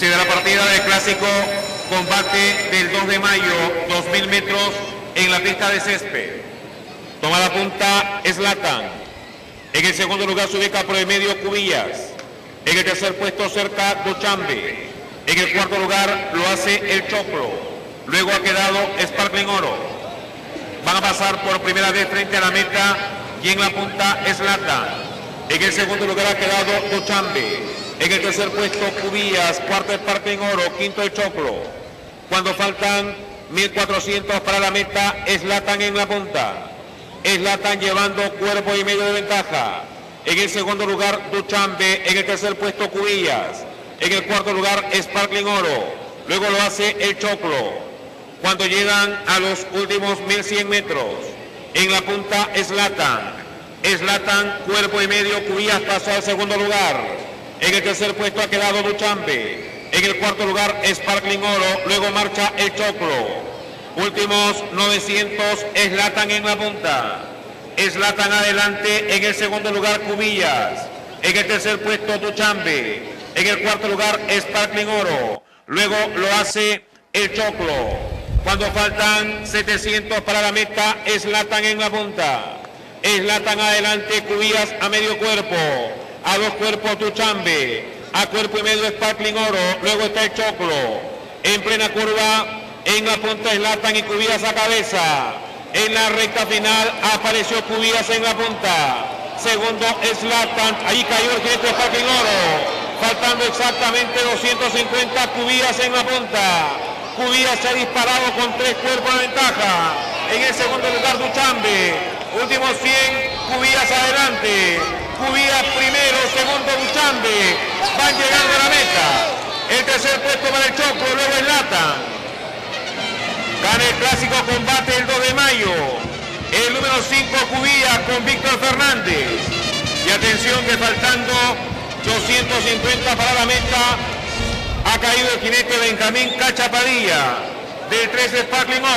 Se da la partida del clásico combate del 2 de mayo, 2000 metros en la pista de césped. Toma la punta Zlatan. En el segundo lugar se ubica por el medio Cubillas. En el tercer puesto cerca Duchambe. En el cuarto lugar lo hace el Choclo. Luego ha quedado Sparkling Oro. Van a pasar por primera vez frente a la meta y en la punta Zlatan. En el segundo lugar ha quedado Duchambe. En el tercer puesto Cubillas, cuarto Sparkling Oro, quinto el Choclo. Cuando faltan 1400 para la meta, Zlatan en la punta. Zlatan llevando cuerpo y medio de ventaja. En el segundo lugar Duchambe, en el tercer puesto Cubillas. En el cuarto lugar Sparkling Oro. Luego lo hace el Choclo. Cuando llegan a los últimos 1100 metros, en la punta Zlatan. Zlatan, cuerpo y medio, Cubillas pasó al segundo lugar. En el tercer puesto ha quedado Duchambe. En el cuarto lugar Sparkling Oro. Luego marcha el Choclo. Últimos 900, Zlatan en la punta. Zlatan adelante. En el segundo lugar Cubillas. En el tercer puesto Duchambe. En el cuarto lugar Sparkling Oro. Luego lo hace el Choclo. Cuando faltan 700 para la meta, Zlatan en la punta. Zlatan adelante, Cubillas a medio cuerpo. A dos cuerpos Duchambe, a cuerpo y medio Sparkling Oro, luego está el Choclo, en plena curva, en la punta Zlatan y Cubillas a cabeza, en la recta final apareció Cubillas en la punta, segundo Zlatan, ahí cayó el jinete Sparkling Oro, faltando exactamente 250, Cubillas en la punta, Cubillas se ha disparado con 3 cuerpos de ventaja, en el segundo lugar Duchambe, últimos 100, Cubillas adelante, Cubillas primero, segundo Duchambe, van llegando a la meta. El tercer puesto para el Choclo, luego Zlatan. Gana el clásico combate el 2 de mayo. El número 5 Cubillas con Víctor Fernández. Y atención que faltando 250 para la meta, ha caído el jinete Benjamín Cachapadilla del 3 Sparkling Oro.